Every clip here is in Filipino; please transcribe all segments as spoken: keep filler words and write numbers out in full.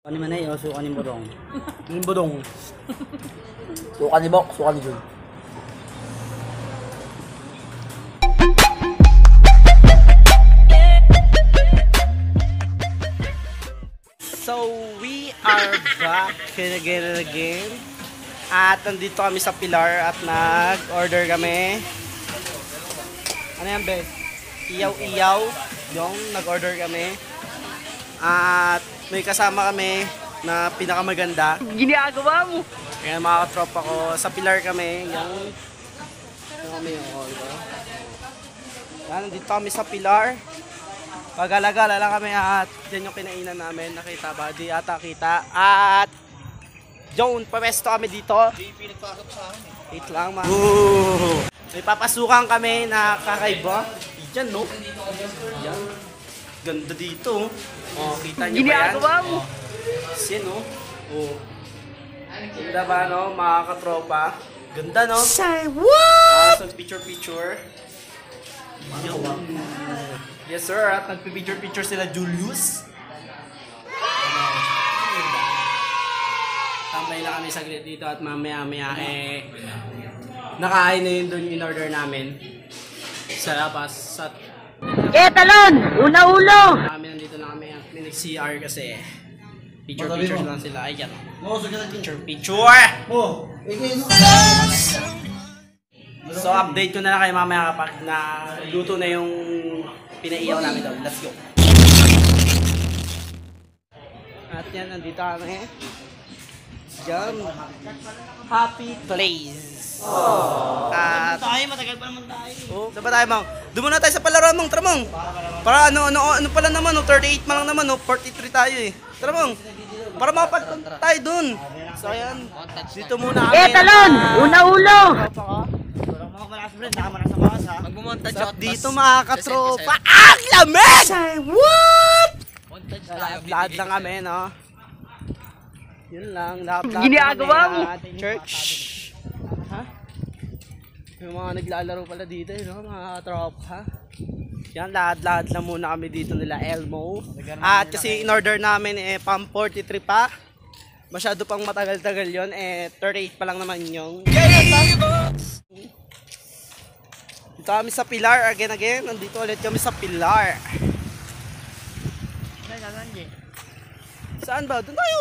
Ano man ay, o suka ni Bodong. Yung Bodong. Suka ni Bok, suka ni Jun. So, we are back again and again. At nandito kami sa Pilar at nag-order kami. Ano yan, be? Iyaw-iyaw. Yung nag-order kami. At may kasama kami na pinakamaganda. Ginagawa mo! Kaya mga katropa ko, sa Pilar kami. Yung, yung kami yung order. Yan, nandito kami sa Pilar. Pag-alagala lang kami at yan yung kinainan namin. Nakita ba? Di ata kita. At Joan, pawesto kami dito. J P nagpasok sa akin eh. Wait lang ma. Ooh. May papasukan kami na kakaiba. Yan no? Yan. Ganda dito. Oh, kita nyo ba yan? Ginagawa mo! Sin no? Oh. Ganda ba no? Mga katropa. Ganda no? Say what? Ah, so picture picture. Yan. Yes sir, at nagpipicture-picture sila Julius. Tambay lang kami saglit dito at mamaya-maya eh nakain na yun doon in order namin sa labas. At Eh, talon! Una ulo! kami nandito na kami at may nag-C R kasi picture-picture lang sila. Ayan. Picture-picture! So update ko na lang kayo mamaya kapag na luto na yung pinaiyaw namin doon. Let's go. At yan, nandito kami. Diyan. Happy place. At Tayo, matagal pa naman tayo. oh, saan ba tayo, Mang? Doon muna tayo sa palaruan, Mang. Tara, Mang. Para ano, ano, ano pala naman, no? thirty-eight man lang naman, no? forty-three tayo eh. Tara, Mang. Para makapag tayo dun. So, ayan. Dito muna kami. Eh, talon! Una ulo! So, dito mga katropa. Ang lamig! Say what? Lahat lang kami, no? Yun lang. Lahat lang Ginagawa mo? Church. Ha? Yung mga naglalaro pala dito, eh, no? Mga katropa. Yan, lahat-lahat lang muna kami dito nila Elmo. At kasi in-order namin eh, pang forty-three pa. Masyado pang matagal-tagal yon eh, thirty-eight pa lang naman yung. Dito kami sa Pilar, again again, nandito ulit kami sa Pilar. Saan ba? Doon tayo!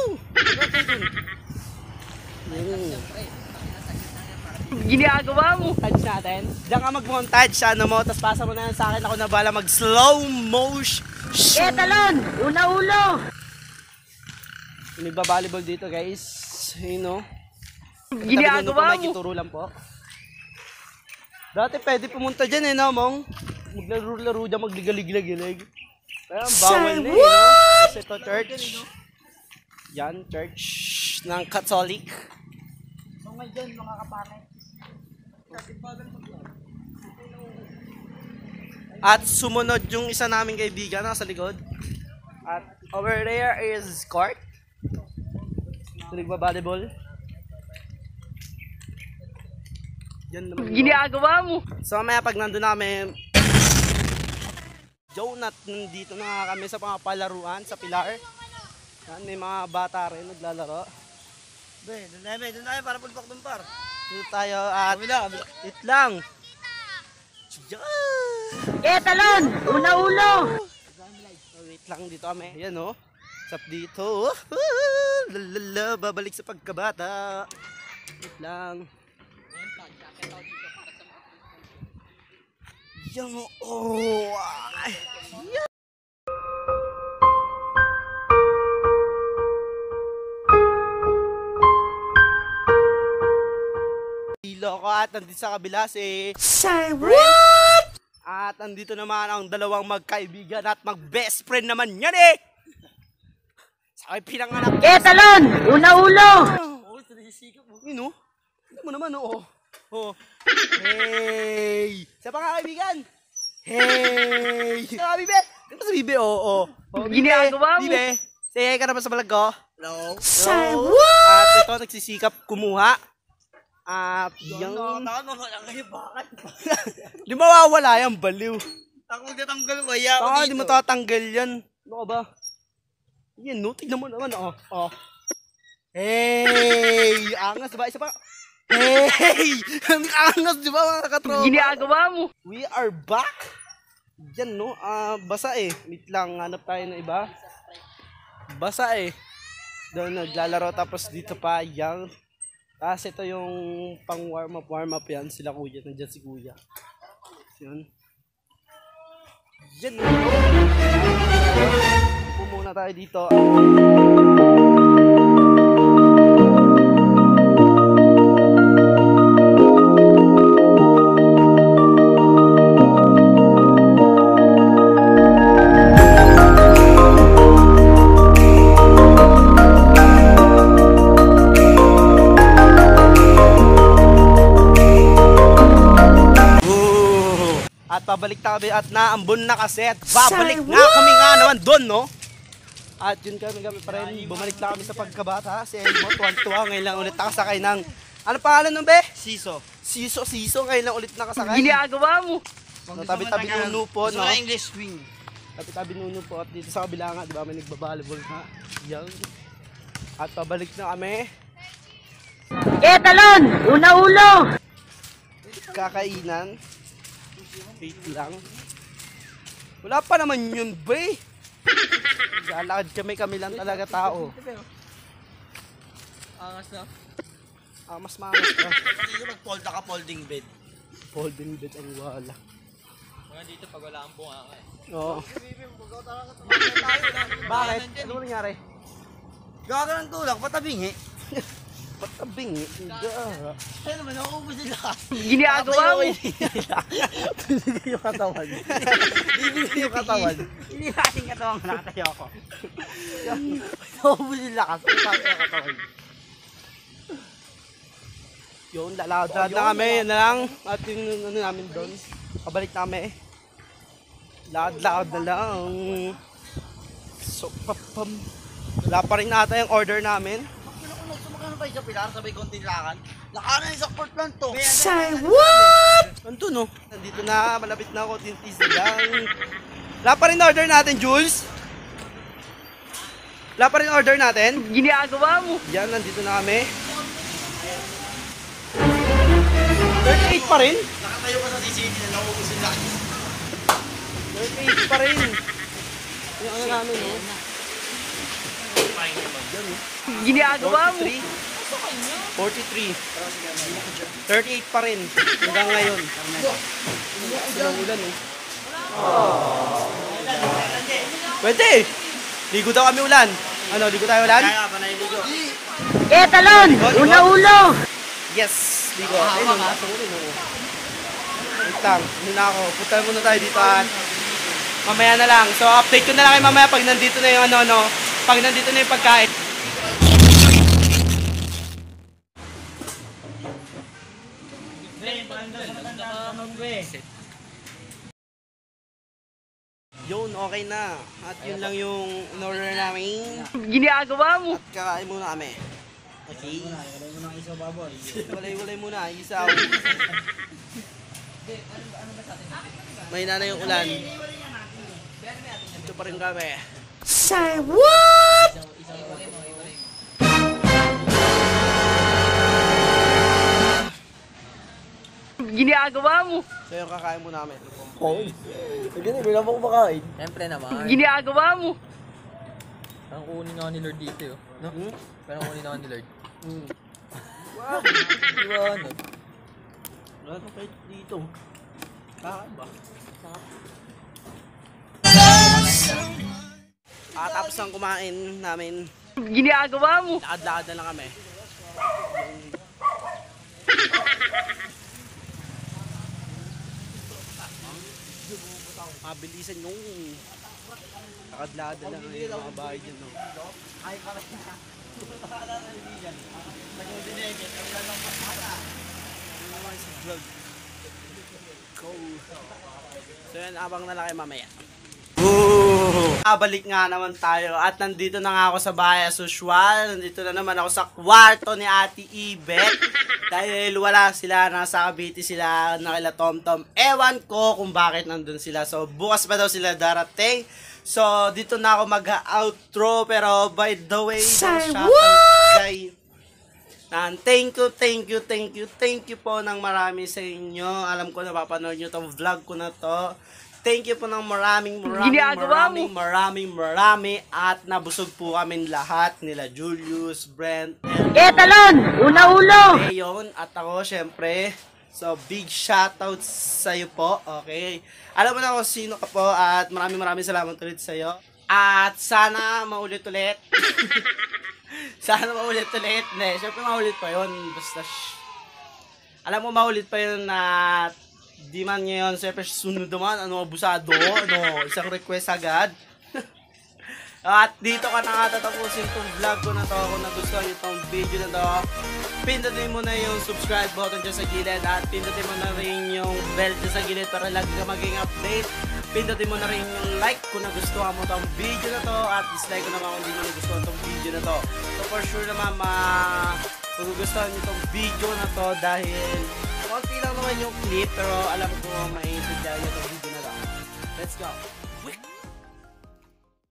Ginagawa mo! Montage natin. Diyan ka mag-montage, ano mo, tapos pasa mo na yan sa akin, ako na bala mag-slow motion. Eh, talon! Una ulo! Nagba-volleyball dito guys, you know. Ginagawa mo! Turo lang po. Dati pwede pumunta dyan eh, no, Mong? Maglaro-laro dyan, magligalig-gilig. Pero ang bawal na eh, no? Kasi ito church. Yan, church ng Catholic. So ngayon, mga kapatid. At sumunod yung isa naming kaibigan nasa likod. At over there is court. So nagba-volleyball. Yan naman. Ginagawa mo! So mamaya pag nandun namin, Jonat, nandito na nga kami sa mga palaruan sa Pilar. Yan, may mga bata rin naglalaro. Be, doon tayo, doon tayo para pulpak doon par. Dito tayo at it lang. Eh, talon! Una ulo! So, wait lang dito kami. Ayan o. Sap dito. Lalala, babalik sa pagkabata. Wait lang. Yan o. Oh. Yan. Loko at nandito sa kabila si Say what? at nandito naman ang dalawang magkaibigan at mag-best friend naman yan eh. Sa akin pinanganak. Eh, talon! Una ulo! Oh, sinisikap mo. Yun oh. Hindi mo naman oh. Oh. Hey! Sa mga kaibigan. Hey! Sa Bibe. Ano ba sa Bibe? Oo. Oh, oh. Ginagawa mo? Bibe. Say hi ka naman sa vlog ko. No. Say what? At ito nagsisikap kumuha. Ah, yung... Di mawawala yan, baliw. Ako magtatanggal ko, ya. Taka, di mo tatanggal yan. Ano ka ba? Yan, no? Tignan mo naman, oh. Oh. Hey! Angas, diba? Isa pa. Hey! Ang angas, diba mga katropa? Ginagawa mo. We are back! Yan, no? Ah, basa eh. Wait lang, hanap tayo ng iba. Basa eh. Doon naglalaro tapos dito pa yung tapos ito yung pang warm up warm up yan sila kuya, nandiyan si kuya. Yan. Yan. Upo muna tayo dito. At pabalik na kami at naambon na kaset. Babalik na kami nga naman doon, no? At yun kami kami pa rin. Bumalik na kami sa pagkabata. Si Elmo, tuwan-tuwa. Ngayon lang ulit nakasakay ng... Ano pangalan nun, be? Siso. Siso, Siso. Ngayon lang ulit nakasakay. Ginagawa mo. No, tabi-tabi nuno po, no? English swing. Tabi-tabi nuno po. At dito sa kabila nga, di ba, may nagbabalibol na. Yan. At pabalik na kami. Etalon! Una-ulo! Kakainan. Wait lang. Wala pa naman yun, bay. Lalakad kami, kami lang talaga tao. Angas na. Ah, mas maangas ka. Kasi yung mag-fold ka folding bed. Folding bed ang wala. Mga dito pag wala ang bunga ka eh. Oo. Bakit? Ano mo nangyari? Gawa ka ng tulak, patabing eh. Patabing eh. Hindi ah. Ano naman, nauubos nila. Ginagawa mo. Bibigay yung katawan. Bibigay yung katawan. Hindi natin katawan, nakatayo ako. Nauubos nila kasi nakatayo yung katawan. Yun, lalakad na kami. Yan na lang. At yung ano namin doon. Kabalik na kami. Lakad-lakad na lang. So, papam. Wala pa rin nata yung order namin. Kinukunog, sumakano tayo sa pilar, sabay konting lakan. Lakanan yung support lang to. Say what? Nandun no? Nandito na, malapit na ako, tintis na lang. Wala pa rin order natin, Jules? Wala pa rin order natin? Ginagawa mo. Yan, nandito na kami. thirty-eight pa rin? Nakatayo ka sa C C T V na nauubos nila. thirty-eight pa rin. Yung ano namin, no? Yan, no? Ginagawa mo. forty-three. forty-three. thirty-eight pa rin. Hanggang ngayon. Ilang ulan, eh. Pwede. Ligo daw kami ulan. Ano, ligo tayo ulan? Kaya pa nailigo. Etalon! Una-ulo! Yes, ligo. Ayun, no, nasa ulo, no. Wait lang, ano na ako. Punta muna tayo dito at mamaya na lang. So, update ko na lang kayo mamaya pag nandito na yung ano, no. Pag nandito na yung pagkain. Yun, okay na. At yun lang yung in-order namin. Ginagawa mo. At kakain muna kami. Okay. Walay mo ng isaw baboy. Walay-walay muna, isaw. May na yung ulan. Dito pa rin kami. Say what? Ginagawa mo. So yung kakain muna namin. Oo. Ganun, wala mo kumakain. Siyempre naman. Ginagawa mo. Parang kunin ako ni Lord dito yun. No? Hmm? Parang kunin ako ni Lord. Hmm. Wow! Di ba ano? Ano kayo dito? Kakain ba? Ah, tapos ang kumain namin, Ginagawa mo. lakad-lakad na lang kami. Mabilisan yung lakad-lakad na lang yung mga bahay dyan. No? Ay, parang Go! So yan, abang na lang kayo mamaya. Ooh! Kabalik nga naman tayo at nandito na nga ako sa bahay as usual. Nandito na naman ako sa kwarto ni Ate Ibet. Dahil wala sila, nasa Cavite sila, nakila Tomtom. Ewan ko kung bakit nandun sila. So bukas pa daw sila darating. So dito na ako mag-outro. Pero by the way, Say what? Kay Nan, thank you, thank you, thank you, thank you po ng marami sa inyo. Alam ko napapanood nyo itong vlog ko na to. Thank you po ng maraming, maraming, Ginagawa maraming, mo. maraming, marami. At nabusog po kami lahat. Nila Julius, Brent, and Etalon! Una-ulo! Leon. At ako, syempre. So, big shoutout sa'yo po. Okay. Alam mo na kung sino ka po. At maraming, maraming salamat ulit sa'yo. At sana maulit-ulit. Sana maulit-ulit. Hindi, syempre maulit pa yun. Basta, shh. Alam mo, maulit pa yun na di man ngayon, syempre sunod naman, ano, abusado, ano, isang request agad. At dito ka na nga tatapusin itong vlog ko na to. Kung nagustuhan nyo itong video na to, pindutin mo na yung subscribe button dyan sa gilid at pindutin mo na rin yung bell dyan sa gilid para lagi ka maging update. Pindutin mo na rin yung like kung nagustuhan mo itong video na to at dislike ko naman kung hindi mo nagustuhan itong video na to. So for sure naman, ma magugustuhan nyo itong video na to dahil konti lang naman yung clip pero alam ko maintindihan nyo itong video na to. Let's go!